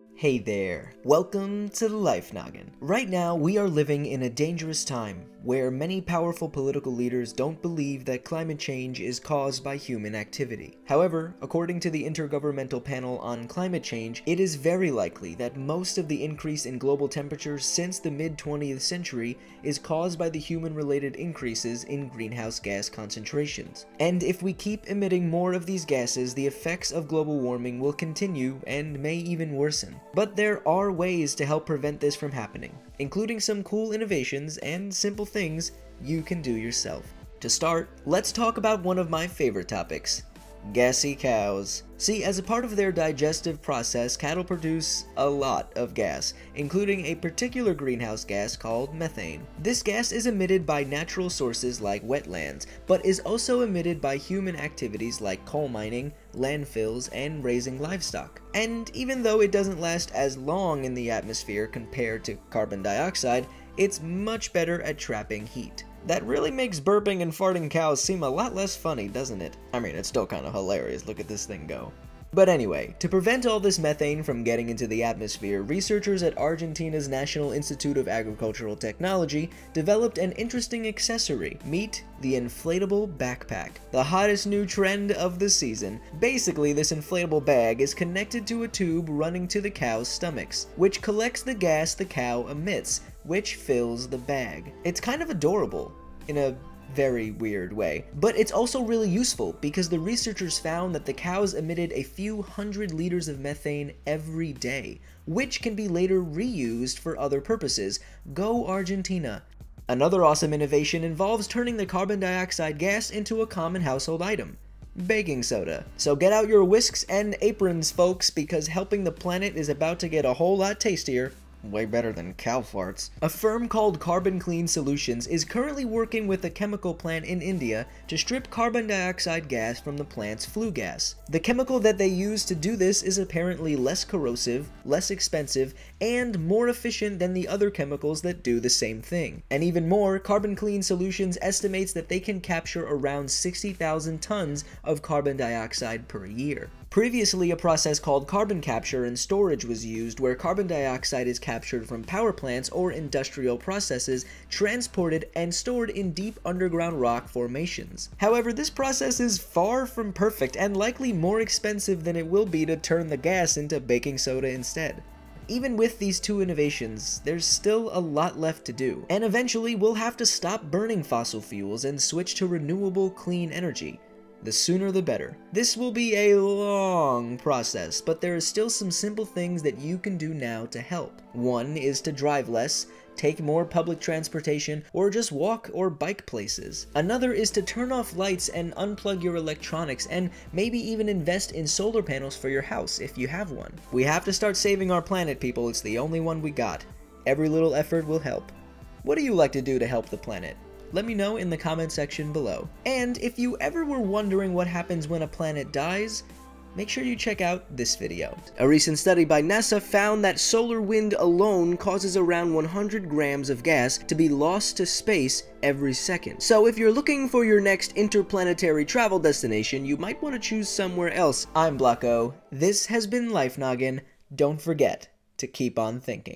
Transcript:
Hey there, welcome to the Life Noggin. Right now, we are living in a dangerous time where many powerful political leaders don't believe that climate change is caused by human activity. However, according to the Intergovernmental Panel on Climate Change, it is very likely that most of the increase in global temperatures since the mid-20th century is caused by the human-related increases in greenhouse gas concentrations. And if we keep emitting more of these gases, the effects of global warming will continue and may even worsen. But there are ways to help prevent this from happening, including some cool innovations and simple things you can do yourself. To start, let's talk about one of my favorite topics: gassy cows. See, as a part of their digestive process, cattle produce a lot of gas, including a particular greenhouse gas called methane. This gas is emitted by natural sources like wetlands, but is also emitted by human activities like coal mining, landfills, and raising livestock. And even though it doesn't last as long in the atmosphere compared to carbon dioxide, it's much better at trapping heat. That really makes burping and farting cows seem a lot less funny, doesn't it? I mean, it's still kind of hilarious, look at this thing go. But anyway, to prevent all this methane from getting into the atmosphere, researchers at Argentina's National Institute of Agricultural Technology developed an interesting accessory: meet the inflatable backpack, the hottest new trend of the season. Basically, this inflatable bag is connected to a tube running to the cow's stomachs, which collects the gas the cow emits, which fills the bag. It's kind of adorable, in a very weird way. But it's also really useful because the researchers found that the cows emitted a few hundred liters of methane every day, which can be later reused for other purposes. Go Argentina! Another awesome innovation involves turning the carbon dioxide gas into a common household item: baking soda. So get out your whisks and aprons, folks, because helping the planet is about to get a whole lot tastier. Way better than cow farts. A firm called Carbon Clean Solutions is currently working with a chemical plant in India to strip carbon dioxide gas from the plant's flue gas. The chemical that they use to do this is apparently less corrosive, less expensive, and more efficient than the other chemicals that do the same thing. And even more, Carbon Clean Solutions estimates that they can capture around 60,000 tons of carbon dioxide per year. Previously, a process called carbon capture and storage was used, where carbon dioxide is captured from power plants or industrial processes, transported and stored in deep underground rock formations. However, this process is far from perfect and likely more expensive than it will be to turn the gas into baking soda instead. Even with these two innovations, there's still a lot left to do, and eventually we'll have to stop burning fossil fuels and switch to renewable, clean energy. The sooner the better. This will be a long process, but there are still some simple things that you can do now to help. One is to drive less, take more public transportation, or just walk or bike places. Another is to turn off lights and unplug your electronics, and maybe even invest in solar panels for your house if you have one. We have to start saving our planet, people. It's the only one we got. Every little effort will help. What do you like to do to help the planet? Let me know in the comment section below. And if you ever were wondering what happens when a planet dies, make sure you check out this video. A recent study by NASA found that solar wind alone causes around 100 grams of gas to be lost to space every second. So if you're looking for your next interplanetary travel destination, you might want to choose somewhere else. I'm Blocko. This has been Life Noggin. Don't forget to keep on thinking.